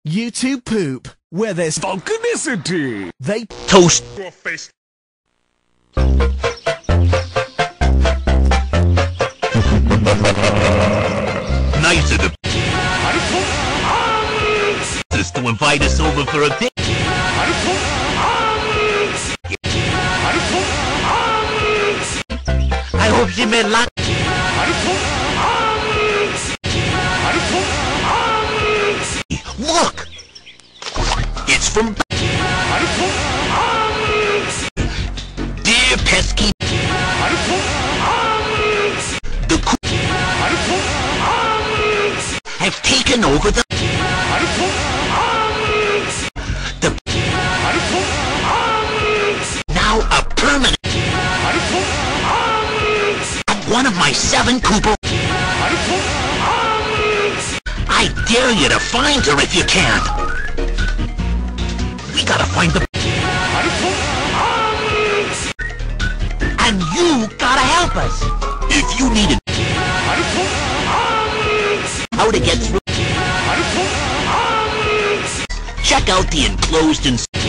You two poop where there's Falconicity! they Toast your face. Nice of the to invite us over for a date. I hope she meant lot. Look! It's from Dear Pesky. The have taken over the now a permanent one of my 7 Cooper. I dare you to find her if you can. We gotta find the and you gotta help us if you need it. How to get through. Check out the enclosed